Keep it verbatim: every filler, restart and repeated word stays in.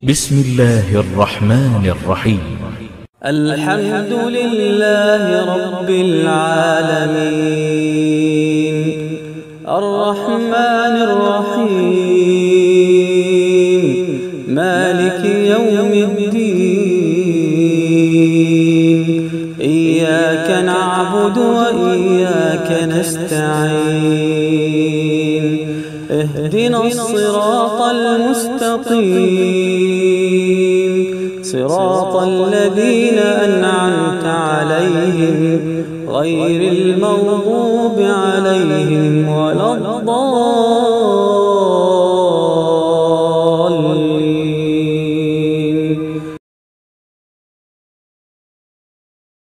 بسم الله الرحمن الرحيم. الحمد لله رب العالمين الرحمن الرحيم مالك يوم الدين إياك نعبد وإياك نستعين اهدنا الصراط المستقيم صراط الذين أنعمت عليهم غير المغضوب عليهم ولا الضالين.